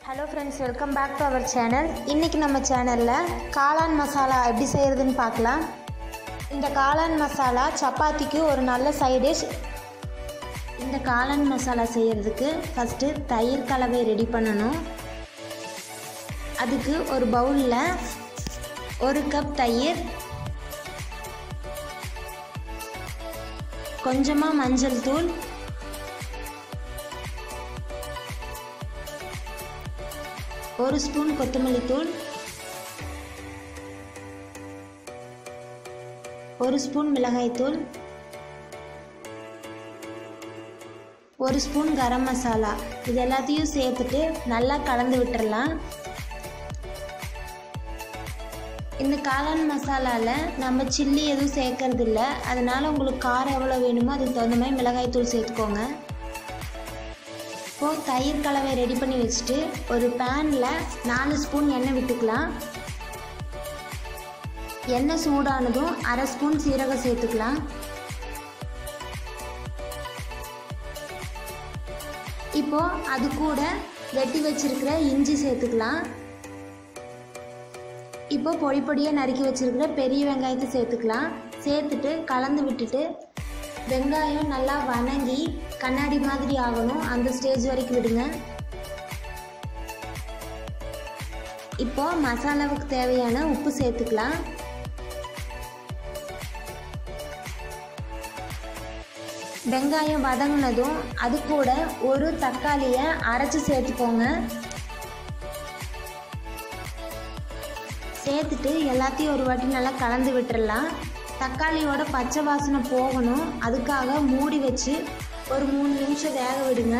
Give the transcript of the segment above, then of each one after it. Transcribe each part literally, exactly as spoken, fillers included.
Hello friends welcome back to our channel. इनकी நம்ம சேனல்ல காளான் மசாலா எப்படி செய்யறதுன்னு பார்க்கலாம்। இந்த காளான் மசாலா சப்பாத்திக்கு ஒரு நல்ல சைடு டிஷ்। இந்த காளான் மசாலா செய்யிறதுக்கு ஃபர்ஸ்ட் தயிர் கலவை ரெடி பண்ணனும்। அதுக்கு ஒரு பவுல்ல ஒரு கப் தயிர், கொஞ்சமா மஞ்சள் தூள், ஒரு ஸ்பூன் கொத்தமல்லி தூள், ஒரு ஸ்பூன் மிளகாய் தூள், ஒரு ஸ்பூன் கரம் மசாலா இது எல்லாத்தையும் சேர்த்துட்டு நல்லா கலந்து விட்டுறலாம்। இந்த காளான் மசாலால நம்ம சில்லி எதுவும் சேர்க்கறது இல்ல, அதனால உங்களுக்கு காரம் எவ்வளவு வேணுமோ அதுக்கு தகுந்த மாதிரி மிளகாய் தூள் சேர்த்துக்கோங்க। இப்போ தயிர் கலவை ரெடி பண்ணி வச்சுட்டு ஒரு பேன்ல நாலு ஸ்பூன் எண்ணெய் விட்டுக்கலாம்। எண்ணெய் சூடானதும் அரை ஸ்பூன் சீரகம் சேர்த்துக்கலாம்। இப்போ அது கூட வெட்டி வச்சிருக்கிற இஞ்சி சேர்த்துக்கலாம்। இப்போ பொடி பொடியா நறுக்கி வச்சிருக்கிற பெரிய வெங்காயத்தை சேர்த்துக்கலாம்। சேர்த்துட்டு கலந்து விட்டுட்டு வெங்காயம் நல்லா வதங்கி கண்ணாடி மாதிரி ஆகணும், அந்த ஸ்டேஜ் வரைக்கும் விடுங்க। இப்போ மசாலாவுக்கு தேவையான உப்பு சேர்த்துக்கலாம்। வெங்காயம் வதங்கினதும் அது கூட ஒரு தக்காளியை அரைச்சு சேர்த்துக்கோங்க। சேர்த்துட்டு எல்லாத்தையும் ஒரு வாட்டி நல்லா கலந்து விட்டுறலாம்। தக்காளியோட பச்சை வாசனை போகணும், அதுக்காக மூடி வச்சு ஒரு மூணு நிமிஷம் வேக விடுங்க।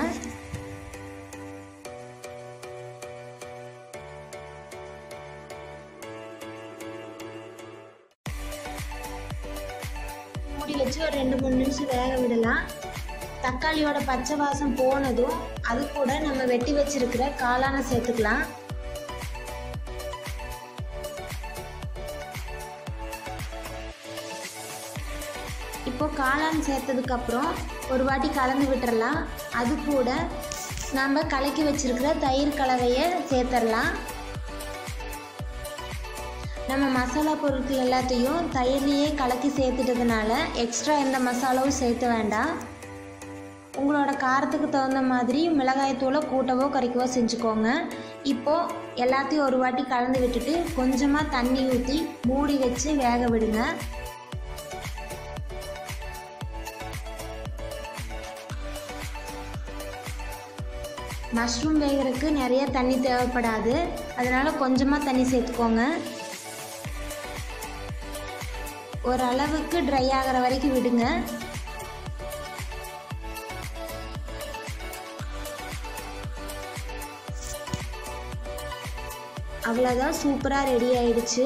மூடி வச்சு ஒரு ரெண்டு மூணு நிமிஷம் வேக விடலாம்। தக்காளியோட பச்சை வாசம் போனதும் அது கூட நம்ம வெட்டி வச்சிருக்கிற காளானை சேர்த்துக்கலாம்। இப்போ காளான் சேர்த்ததுக்கு அப்புறம் ஒரு வாட்டி கலந்து விட்டுறலாம்। அது கூட நம்ம கலக்கி வச்சிருக்கிற தயிர் கலவையை சேர்த்துடலாம்। நம்ம மசாலா பொருட்கள் எல்லாத்தையும் தயிர்லேயே கலக்கி சேர்த்துட்டதுனால எக்ஸ்ட்ரா எந்த மசாலாவும் சேர்த்த வேண்டாம்। உங்களோட காரத்துக்கு தகுந்த மாதிரி மிளகாய் தூளை கூட்டவோ குறைக்கவோ செஞ்சுக்கோங்க। இப்போ எல்லாத்தையும் ஒரு வாட்டி கலந்து விட்டுட்டு கொஞ்சமாக தண்ணி ஊற்றி மூடி வச்சு வேக விடுங்க। மஷ்ரூம் வேகிறதுக்கு நிறைய தண்ணி தேவைப்படாது, அதனால கொஞ்சமாக தண்ணி சேர்த்துக்கோங்க। ஓரளவுக்கு ட்ரை ஆகிற வரைக்கும் விடுங்க। அவ்வளோதான், சூப்பராக ரெடி ஆயிடுச்சு।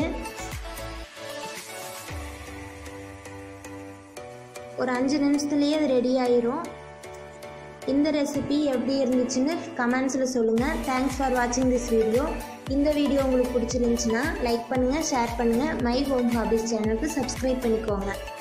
ஒரு அஞ்சு நிமிஷத்துலேயே அது ரெடி ஆயிரும்। இந்த ரெசிபி எப்படி இருந்துச்சுன்னு கமெண்ட்ஸில் சொல்லுங்கள்। தேங்க்ஸ் ஃபார் வாட்சிங் திஸ் வீடியோ। இந்த வீடியோ உங்களுக்கு பிடிச்சிருந்துச்சுன்னா லைக் பண்ணுங்கள், ஷேர் பண்ணுங்கள், மை ஹோம் ஹாபிஸ் சேனலுக்கு சப்ஸ்கிரைப் பண்ணிக்கோங்க।